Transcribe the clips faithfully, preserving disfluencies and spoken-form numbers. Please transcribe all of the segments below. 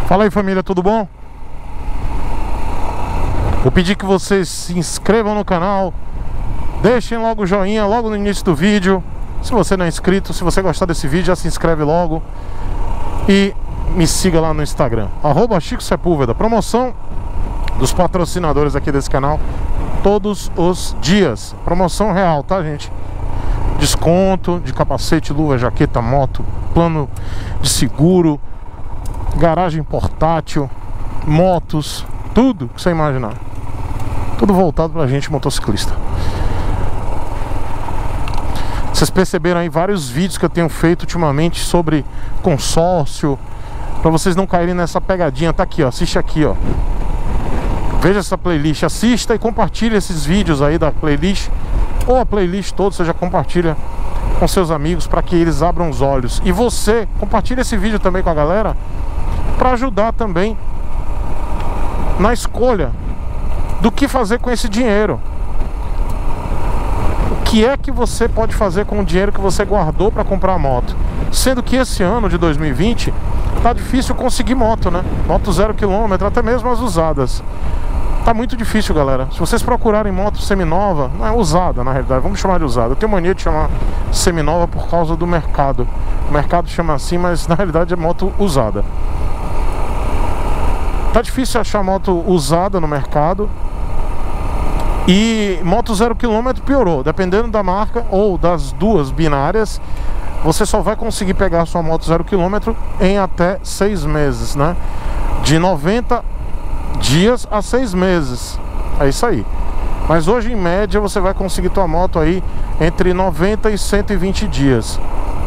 Fala aí, família, tudo bom? Vou pedir que vocês se inscrevam no canal, deixem logo o joinha logo no início do vídeo. Se você não é inscrito, se você gostar desse vídeo, já se inscreve logo. E me siga lá no Instagram, arroba Chico Sepúlveda. Promoção dos patrocinadores aqui desse canal todos os dias. Promoção real, tá, gente? Desconto de capacete, luva, jaqueta, moto, plano de seguro, garagem portátil, motos, tudo que você imaginar. Tudo voltado pra gente motociclista. Vocês perceberam aí vários vídeos que eu tenho feito ultimamente sobre consórcio, pra vocês não caírem nessa pegadinha. Tá aqui, ó, assiste aqui, ó. Veja essa playlist, assista e compartilhe esses vídeos aí da playlist, ou a playlist toda, você já compartilha com seus amigos para que eles abram os olhos. E você compartilha esse vídeo também com a galera, para ajudar também na escolha do que fazer com esse dinheiro. O que é que você pode fazer com o dinheiro que você guardou para comprar a moto? Sendo que esse ano de dois mil e vinte tá difícil conseguir moto, né? Moto zero quilômetro, até mesmo as usadas. Tá muito difícil, galera. Se vocês procurarem moto seminova, não é usada, na realidade, vamos chamar de usada. Eu tenho mania de chamar seminova por causa do mercado. O mercado chama assim, mas na realidade é moto usada. Tá difícil achar moto usada no mercado. E moto zero quilômetro piorou. Dependendo da marca ou das duas binárias, você só vai conseguir pegar a sua moto zero quilômetro em até seis meses, né? De noventa dias a seis meses. É isso aí. Mas hoje, em média, você vai conseguir tua moto aí entre noventa e cento e vinte dias.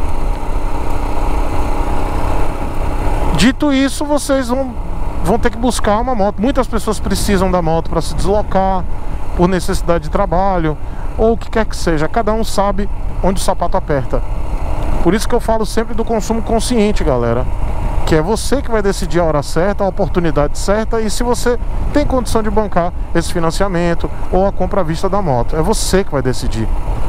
Dito isso, vocês vão, vão ter que buscar uma moto. Muitas pessoas precisam da moto para se deslocar, por necessidade de trabalho, ou o que quer que seja. Cada um sabe onde o sapato aperta. Por isso que eu falo sempre do consumo consciente, galera. Que é você que vai decidir a hora certa, a oportunidade certa, e se você tem condição de bancar esse financiamento ou a compra à vista da moto. É você que vai decidir.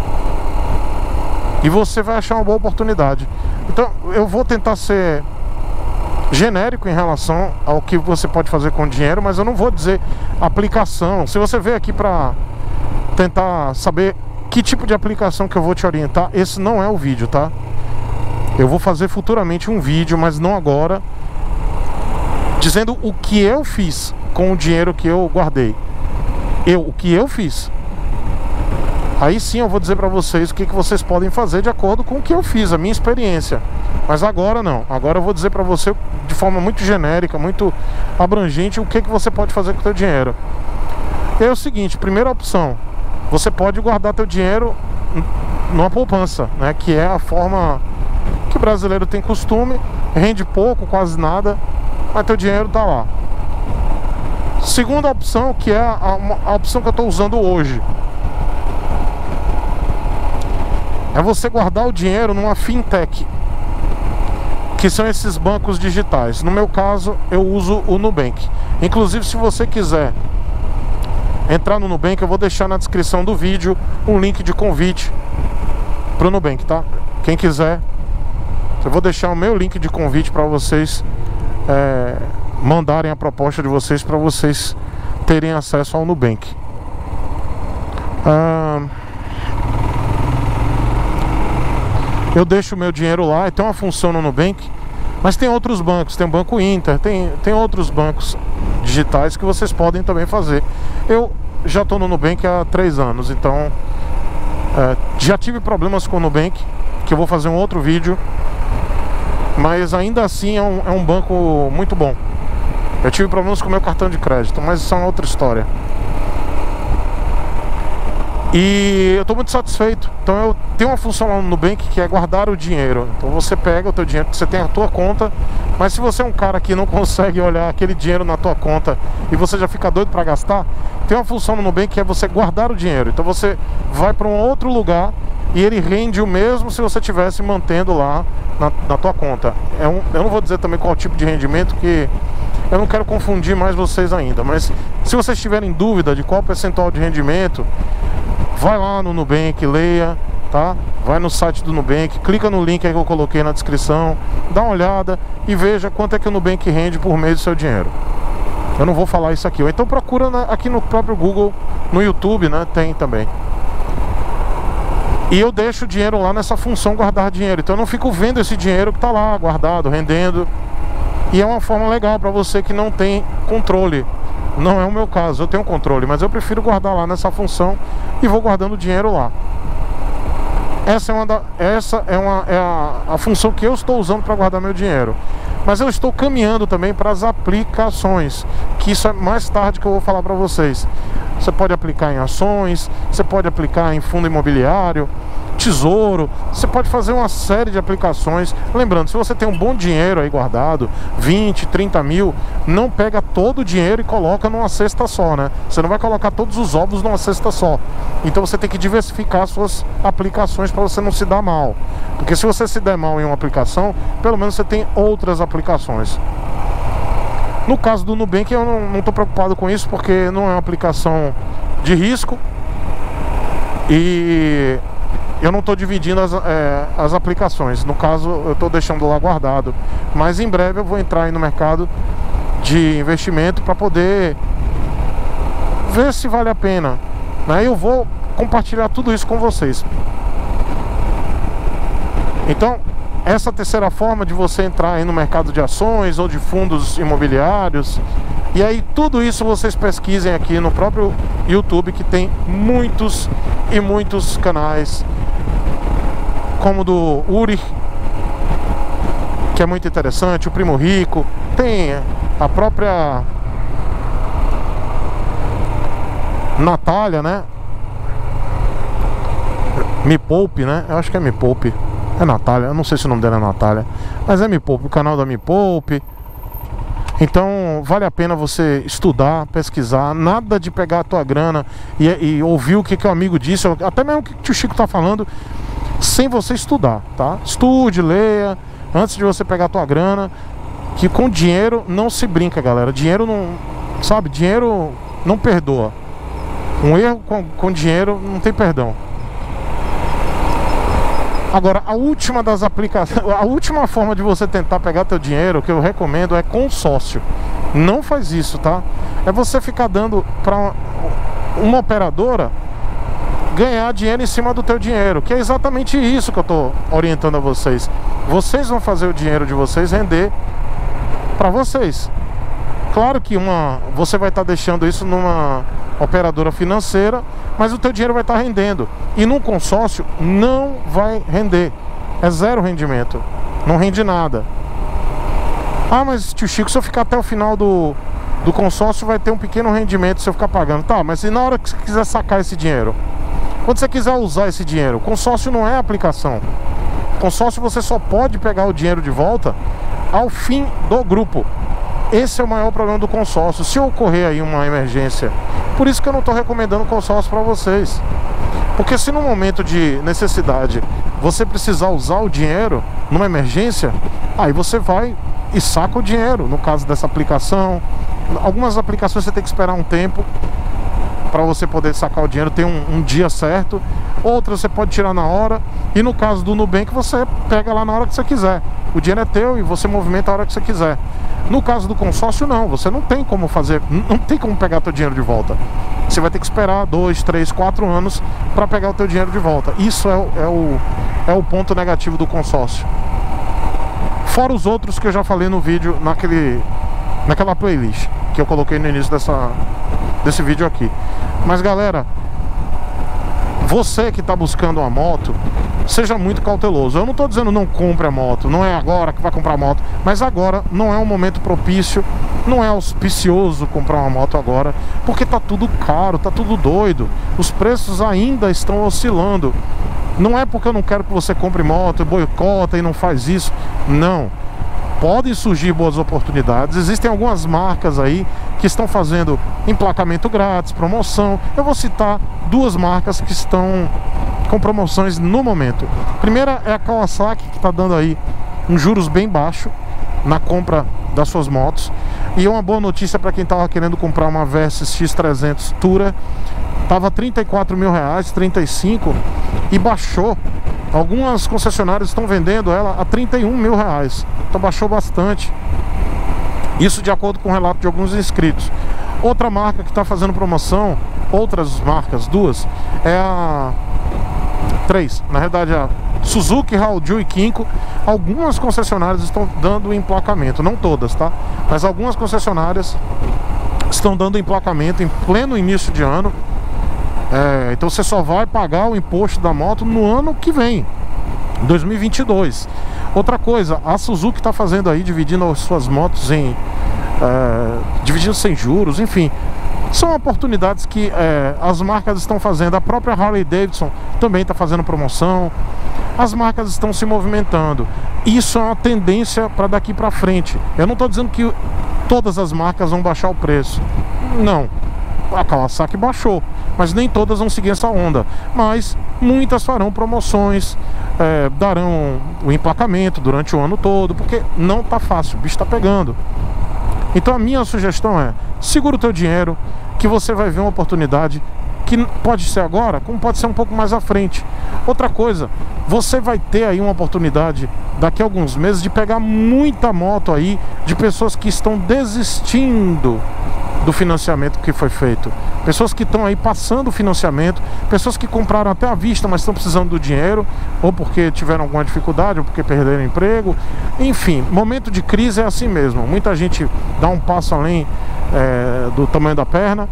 E você vai achar uma boa oportunidade. Então eu vou tentar ser genérico em relação ao que você pode fazer com o dinheiro, mas eu não vou dizer aplicação. Se você veio aqui para tentar saber que tipo de aplicação que eu vou te orientar, esse não é o vídeo, tá? Eu vou fazer futuramente um vídeo, mas não agora, dizendo o que eu fiz com o dinheiro que eu guardei. Eu, o que eu fiz. Aí sim eu vou dizer pra vocês o que, que vocês podem fazer de acordo com o que eu fiz, a minha experiência. Mas agora não. Agora eu vou dizer pra você de forma muito genérica, muito abrangente, o que, que você pode fazer com o seu dinheiro. É o seguinte, primeira opção, você pode guardar teu dinheiro numa poupança, né? Que é a forma que o brasileiro tem costume, rende pouco, quase nada, mas teu dinheiro tá lá. Segunda opção, que é a, a opção que eu tô usando hoje, é você guardar o dinheiro numa fintech, que são esses bancos digitais. No meu caso, eu uso o Nubank. Inclusive, se você quiser entrar no Nubank, eu vou deixar na descrição do vídeo um link de convite pro Nubank, tá? Quem quiser, eu vou deixar o meu link de convite para vocês é, mandarem a proposta de vocês, para vocês terem acesso ao Nubank. Ah, eu deixo o meu dinheiro lá e tem uma função no Nubank, mas tem outros bancos, tem o Banco Inter, tem, tem outros bancos digitais que vocês podem também fazer. Eu já estou no Nubank há três anos, então é, já tive problemas com o Nubank, que eu vou fazer um outro vídeo. Mas ainda assim é um, é um banco muito bom. Eu tive problemas com o meu cartão de crédito, mas isso é uma outra história. E eu estou muito satisfeito. Então eu tenho uma função lá no Nubank que é guardar o dinheiro. Então você pega o teu dinheiro, você tem a tua conta, mas se você é um cara que não consegue olhar aquele dinheiro na tua conta e você já fica doido para gastar, tem uma função no Nubank que é você guardar o dinheiro. Então você vai para um outro lugar e ele rende o mesmo se você estivesse mantendo lá na, na tua conta. É um, eu não vou dizer também qual tipo de rendimento, que eu não quero confundir mais vocês ainda. Mas se vocês tiverem dúvida de qual percentual de rendimento, vai lá no Nubank, leia, tá? Vai no site do Nubank, clica no link aí que eu coloquei na descrição, dá uma olhada e veja quanto é que o Nubank rende por mês do seu dinheiro. Eu não vou falar isso aqui, ou então procura na, aqui no próprio Google, no YouTube, né? Tem também. E eu deixo o dinheiro lá nessa função guardar dinheiro. Então eu não fico vendo esse dinheiro que tá lá guardado, rendendo. E é uma forma legal para você que não tem controle. Não é o meu caso, eu tenho controle, mas eu prefiro guardar lá nessa função e vou guardando o dinheiro lá. Essa é, uma da, essa é, uma, é a, a função que eu estou usando para guardar meu dinheiro. Mas eu estou caminhando também para as aplicações, que isso é mais tarde que eu vou falar para vocês. Você pode aplicar em ações, você pode aplicar em fundo imobiliário, tesouro, você pode fazer uma série de aplicações. Lembrando, se você tem um bom dinheiro aí guardado, vinte, trinta mil, não pega todo o dinheiro e coloca numa cesta só, né? Você não vai colocar todos os ovos numa cesta só. Então você tem que diversificar suas aplicações para você não se dar mal. Porque se você se der mal em uma aplicação, pelo menos você tem outras aplicações. No caso do Nubank eu não estou preocupado com isso, porque não é uma aplicação de risco e eu não estou dividindo as, é, as aplicações. No caso eu estou deixando lá guardado, mas em breve eu vou entrar aí no mercado de investimento para poder ver se vale a pena, né? Eu vou compartilhar tudo isso com vocês. Então essa terceira forma de você entrar aí no mercado de ações ou de fundos imobiliários, e aí tudo isso vocês pesquisem aqui no próprio YouTube, que tem muitos e muitos canais, como o do Uri, que é muito interessante, o Primo Rico, tem a própria Natália, né? Me Poupe, né? Eu acho que é Me Poupe. É Natália, eu não sei se o nome dela é Natália, mas é Me Poupe, o canal da Me Poupe. Então vale a pena você estudar, pesquisar, nada de pegar a tua grana e, e ouvir o que, que o amigo disse, até mesmo o que, que o Chico tá falando, sem você estudar, tá? Estude, leia, antes de você pegar a tua grana, que com dinheiro não se brinca, galera. Dinheiro não, sabe, dinheiro não perdoa. Um erro com, com dinheiro não tem perdão. Agora, a última das aplicações, a última forma de você tentar pegar teu dinheiro, que eu recomendo, é consórcio. Não faz isso, tá? É você ficar dando para uma, uma operadora ganhar dinheiro em cima do teu dinheiro, que é exatamente isso que eu tô orientando a vocês. Vocês vão fazer o dinheiro de vocês render para vocês. Claro que uma, você vai estar deixando isso numa operadora financeira, mas o teu dinheiro vai estar rendendo. E num consórcio não vai render. É zero rendimento. Não rende nada. Ah, mas tio Chico, se eu ficar até o final do, do consórcio vai ter um pequeno rendimento se eu ficar pagando. Tá, mas e na hora que você quiser sacar esse dinheiro? Quando você quiser usar esse dinheiro? Consórcio não é aplicação. Consórcio você só pode pegar o dinheiro de volta ao fim do grupo. Esse é o maior problema do consórcio. Se ocorrer aí uma emergência, por isso que eu não estou recomendando consórcio para vocês. Porque se no momento de necessidade você precisar usar o dinheiro numa emergência, aí você vai e saca o dinheiro. No caso dessa aplicação, algumas aplicações você tem que esperar um tempo para você poder sacar o dinheiro, tem um, um dia certo. Outras você pode tirar na hora. E no caso do Nubank você pega lá na hora que você quiser. O dinheiro é teu e você movimenta a hora que você quiser. No caso do consórcio não, você não tem como fazer, não tem como pegar teu dinheiro de volta. Você vai ter que esperar dois, três, quatro anos para pegar o teu dinheiro de volta. Isso é, é, o, é o ponto negativo do consórcio. Fora os outros que eu já falei no vídeo, naquele, naquela playlist que eu coloquei no início dessa, desse vídeo aqui. Mas galera, você que está buscando uma moto, seja muito cauteloso. Eu não estou dizendo não compre a moto, não é agora que vai comprar a moto, mas agora não é um momento propício, não é auspicioso comprar uma moto agora, porque tá tudo caro, tá tudo doido, os preços ainda estão oscilando. Não é porque eu não quero que você compre moto, boicota e não faz isso, não. Podem surgir boas oportunidades, existem algumas marcas aí que estão fazendo emplacamento grátis, promoção. Eu vou citar duas marcas que estão com promoções no momento. A primeira é a Kawasaki, que está dando aí um juros bem baixo na compra das suas motos. E uma boa notícia para quem estava querendo comprar uma Versys X trezentos Tourer, estava trinta e quatro mil reais, trinta e cinco, e baixou. Algumas concessionárias estão vendendo ela a trinta e um mil reais. Então baixou bastante. Isso de acordo com o relato de alguns inscritos. Outra marca que está fazendo promoção, outras marcas, duas, é a três, na verdade a Suzuki, Haoju e Kinko. Algumas concessionárias estão dando emplacamento, não todas, tá? Mas algumas concessionárias estão dando emplacamento em pleno início de ano. É, então você só vai pagar o imposto da moto no ano que vem, dois mil e vinte e dois. Outra coisa, a Suzuki está fazendo aí, dividindo as suas motos em é, dividindo sem juros, enfim. São oportunidades que é, as marcas estão fazendo. A própria Harley Davidson também está fazendo promoção. As marcas estão se movimentando. Isso é uma tendência para daqui para frente. Eu não estou dizendo que todas as marcas vão baixar o preço. Não. A Kawasaki baixou, mas nem todas vão seguir essa onda. Mas muitas farão promoções, é, darão o emplacamento durante o ano todo, porque não está fácil, o bicho está pegando. Então a minha sugestão é: segura o teu dinheiro, que você vai ver uma oportunidade, que pode ser agora, como pode ser um pouco mais à frente. Outra coisa, você vai ter aí uma oportunidade daqui a alguns meses de pegar muita moto aí de pessoas que estão desistindo do financiamento que foi feito, pessoas que estão aí passando o financiamento, pessoas que compraram até à vista, mas estão precisando do dinheiro, ou porque tiveram alguma dificuldade, ou porque perderam emprego. Enfim, momento de crise é assim mesmo. Muita gente dá um passo além é, do tamanho da perna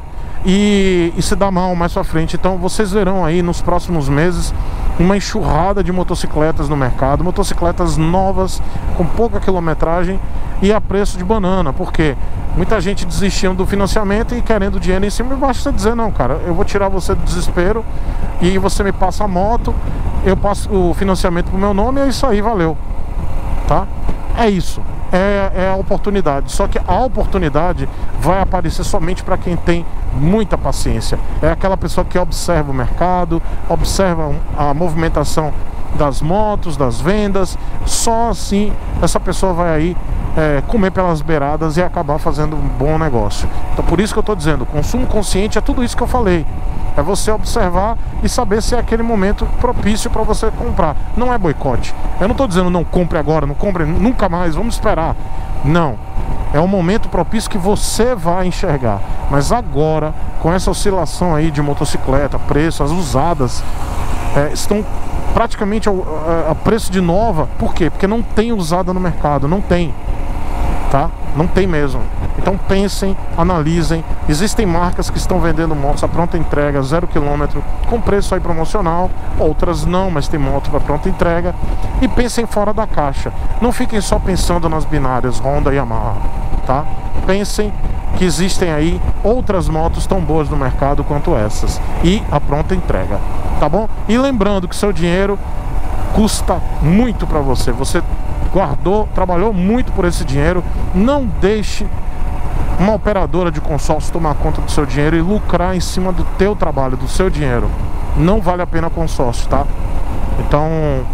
e, e se dá mal mais pra frente. Então vocês verão aí nos próximos meses uma enxurrada de motocicletas no mercado, motocicletas novas, com pouca quilometragem e a preço de banana. Porque muita gente desistindo do financiamento e querendo dinheiro em cima. E basta você dizer: não, cara, eu vou tirar você do desespero e você me passa a moto, eu passo o financiamento pro meu nome, e é isso aí, valeu. Tá? É isso. É, é a oportunidade. Só que a oportunidade vai aparecer somente para quem tem muita paciência. É aquela pessoa que observa o mercado, observa a movimentação das motos, das vendas. Só assim essa pessoa vai aí é, comer pelas beiradas e acabar fazendo um bom negócio. Então por isso que eu estou dizendo, consumo consciente é tudo isso que eu falei. É você observar e saber se é aquele momento propício para você comprar. Não é boicote. Eu não estou dizendo não compre agora, não compre nunca mais, vamos esperar. Não. É um momento propício que você vai enxergar. Mas agora, com essa oscilação aí de motocicleta, preço, as usadas é, estão praticamente a, a, a preço de nova. Por quê? Porque não tem usada no mercado, não tem. Tá? Não tem mesmo. Então pensem, analisem. Existem marcas que estão vendendo motos a pronta entrega, zero quilômetro, com preço aí promocional. Outras não, mas tem moto para pronta entrega. E pensem fora da caixa. Não fiquem só pensando nas binárias Honda e Yamaha, tá? Pensem que existem aí outras motos tão boas no mercado quanto essas. E a pronta entrega, tá bom? E lembrando que seu dinheiro custa muito para você. Você guardou, trabalhou muito por esse dinheiro. Não deixe uma operadora de consórcio tomar conta do seu dinheiro e lucrar em cima do teu trabalho, do seu dinheiro. Não vale a pena consórcio, tá? Então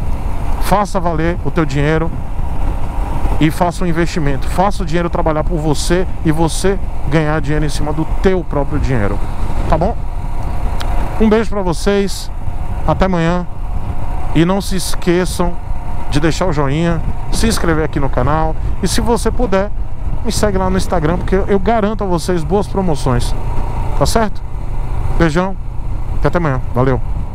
faça valer o teu dinheiro e faça um investimento. Faça o dinheiro trabalhar por você e você ganhar dinheiro em cima do teu próprio dinheiro, tá bom? Um beijo pra vocês, até amanhã. E não se esqueçam de deixar o joinha, se inscrever aqui no canal. E se você puder, me segue lá no Instagram, porque eu garanto a vocês boas promoções. Tá certo? Beijão, até amanhã, valeu.